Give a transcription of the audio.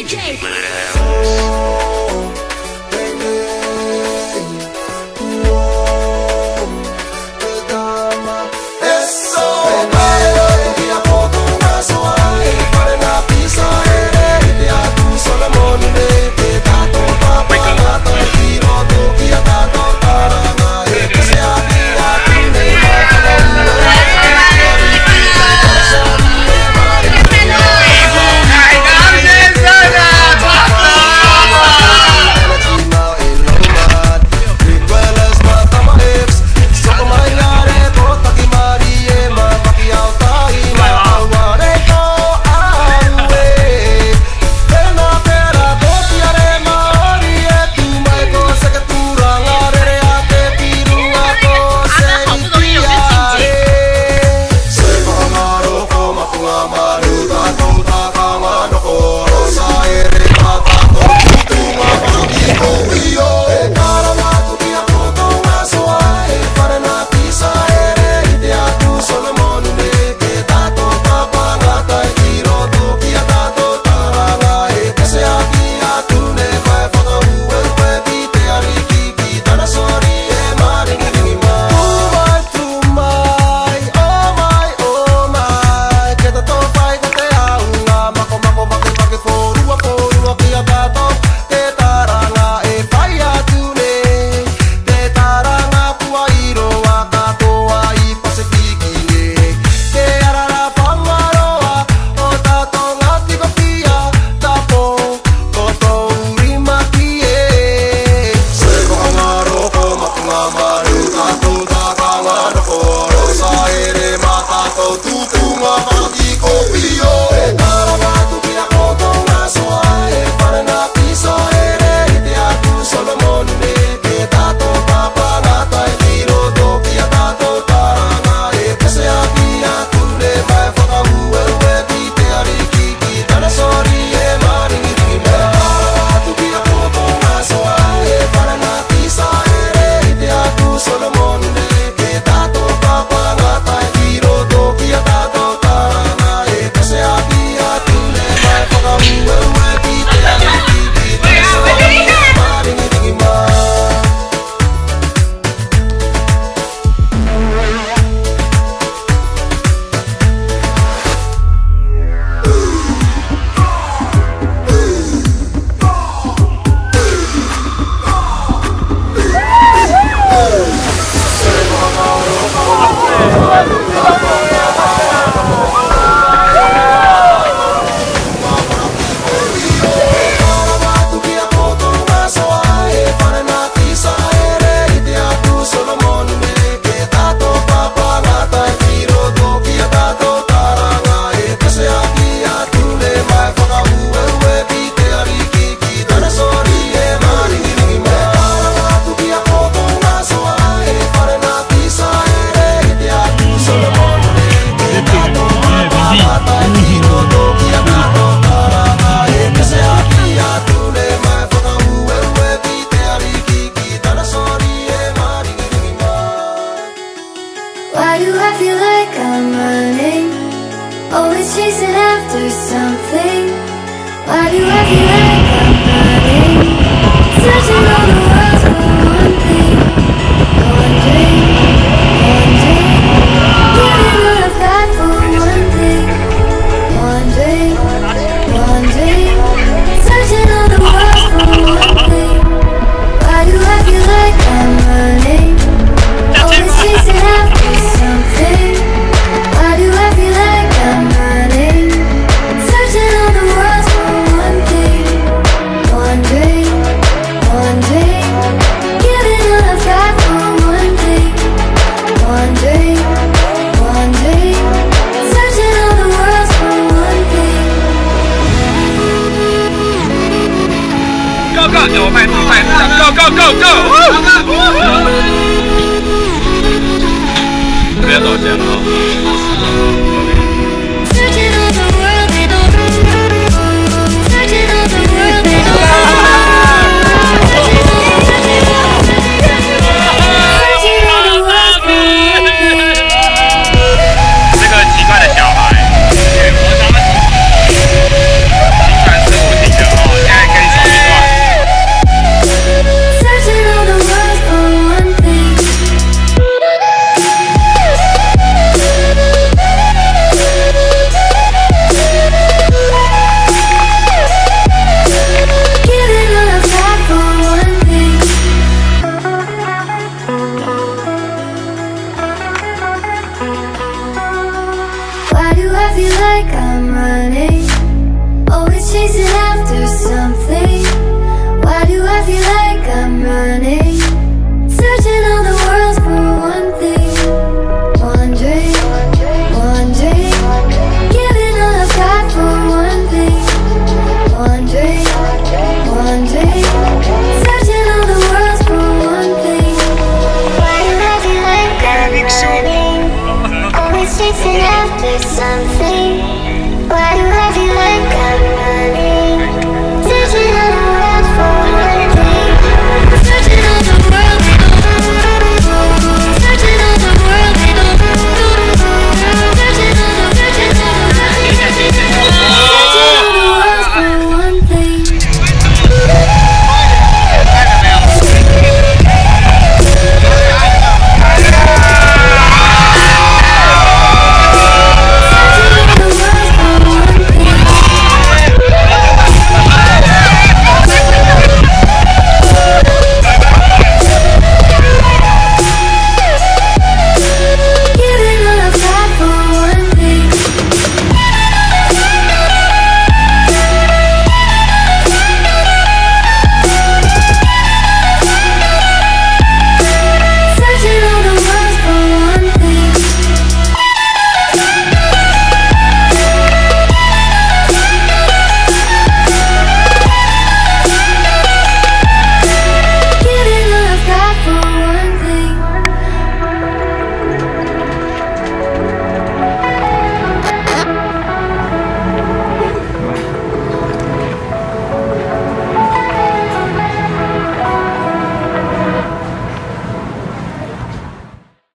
DJ. Why do I feel like I'm running? Always chasing after something. Why do I feel like I'm running? Searching all the world for one thing. Wondering, giving all I've got for one thing. Wondering, searching all the world for one thing. Why do I feel like I'm running? Always chasing after something. Why do I feel like I'm running? Searching all the world for one thing. Wondering, giving all I've got for one thing. Wondering, searching all the world for one thing. Go go， 我卖，go go go go。别走线了啊！这个奇怪的小孩，我他们竟然是我弟的。 chasing after something. Why do I feel like I'm running? Searching all the world for one thing. Wondering, wondering, giving all I've got for one thing. Wondering, wondering, searching all the world for one thing. Why do I feel like I'm running? Always chasing after something. Why do I feel